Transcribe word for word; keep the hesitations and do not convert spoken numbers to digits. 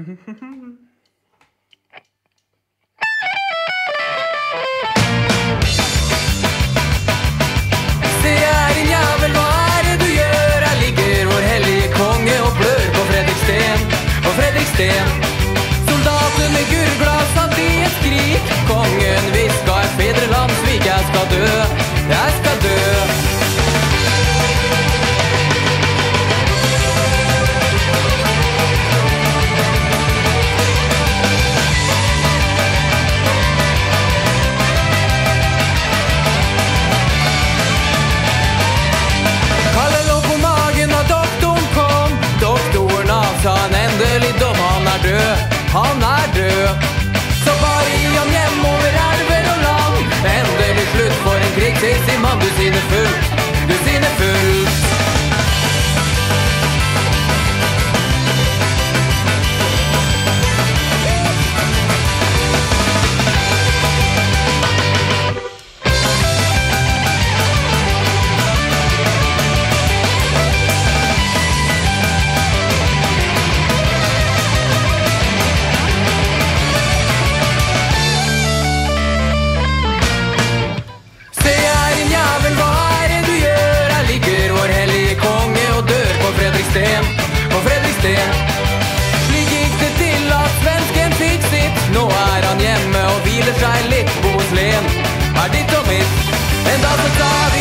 Se er din jævel, hva er det du gjør? Her ligger vår hellige konge og blør på Fredriksten, på Fredriksten. Soldaten med gurglass satt i et skrik. Kongen viska et fedrelandssvik. Jeg skal dø, jeg skal dø. Kalle lå på magen og doktoren kom. Doktoren avsa en endelig dom. Han er død, han er død. Så bare gi ham hjem over elver og land. Endelig slutt for en krigshissig mann. Du sinner fullt, du sinner fullt. På Fredriksten. Slik gikk det til at svensken fikk sitt. Nå er han hjemme og hviler seg litt på hos Len. Er ditt og mitt. En dag så sa